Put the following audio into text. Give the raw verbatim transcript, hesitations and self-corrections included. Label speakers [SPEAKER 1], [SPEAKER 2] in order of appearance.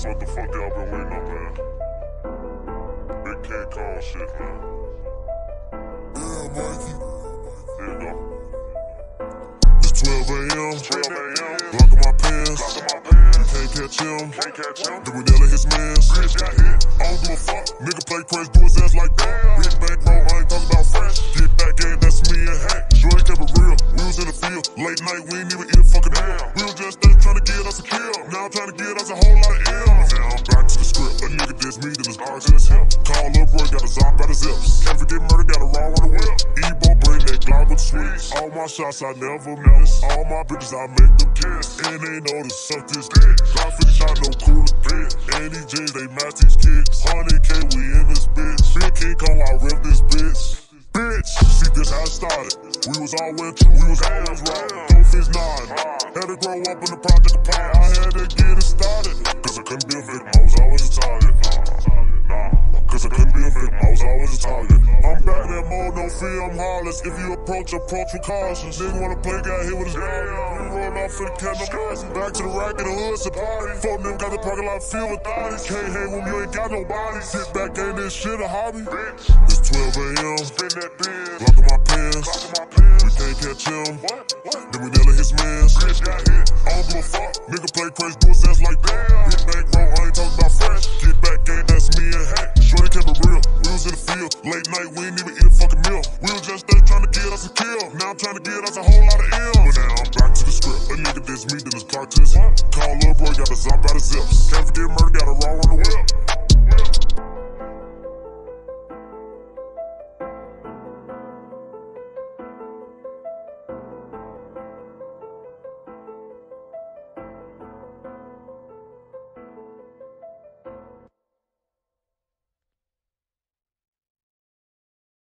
[SPEAKER 1] That's what the fuck y'all been waiting on, man. Big King Kong shit, man.
[SPEAKER 2] Yeah, Mikey.
[SPEAKER 1] Here you go.
[SPEAKER 2] It's twelve A M
[SPEAKER 1] twelve A M
[SPEAKER 2] Blocking my pants.
[SPEAKER 1] Blocking my pants.
[SPEAKER 2] You can't catch him.
[SPEAKER 1] Can't catch him.
[SPEAKER 2] The Renella his mans.
[SPEAKER 1] Rich got hit.
[SPEAKER 2] I don't give a fuck. Nigga play crazy, do his ass like that. Big bank roll, I ain't talking about fresh. Get back, gang, that's me and Hank. Shorty kept it real. We was in the field. Late night, we ain't even eat a fucking meal. We was just there trying to get us a kill. Now I'm trying to get us a whole lot of M's. Now I'm back to the script. A nigga diss me, then it's hard to his hip. Call up, boy, got a zop out his zips. Can't forget murder, got a raw on the whip. Ebo bring that Glock with the sweets. All my shots I never miss. All my bitches I make them kiss. And they know to suck this dick. Glock fifty shot, no cooler bit. And these J's, they match these kicks. one hundred K, we in this bitch. Big King Kong, I rip this bitch. Bitch, see this how it started. We was all went true, we was always right. Don't fish nine. Had to grow up in the project of power. I had to get it started. Cause I couldn't be a victim, I was always a target. Nah, cause I couldn't be a victim, I was always a target. I'm back in mode, no fear, I'm heartless. If you approach, approach with caution. Nigga wanna play, got hit with his gun. We rolled off for the cat, no guys. Back to the rack in the hood, it's a party. Fuck them, got the parking lot filled with thotties. Can't hang with me, you ain't got nobody. Sit back, ain't this shit a hobby. It's twelve A M
[SPEAKER 1] Spin that bin.
[SPEAKER 2] Blocking my pants.
[SPEAKER 1] Blocking my pants.
[SPEAKER 2] We can't catch him.
[SPEAKER 1] What? What?
[SPEAKER 2] Then we nail his mans.
[SPEAKER 1] Rich got hit.
[SPEAKER 2] I don't give a fuck. Nigga play crazy, do his ass like that. Big bank roll, I ain't talking about fresh. Get back, gang, that's me and Hank. Shorty kept it real. We was in the field. Late night, we ain't even eat a fucking meal. We was just there trying to get us a kill. Now I'm trying to get us a whole lot of M's. But now I'm back to the script. A nigga diss me, then it's Glock to his hip. Call up, boy, got a zop out his zips. Can't forget murder, got a raw on the whip.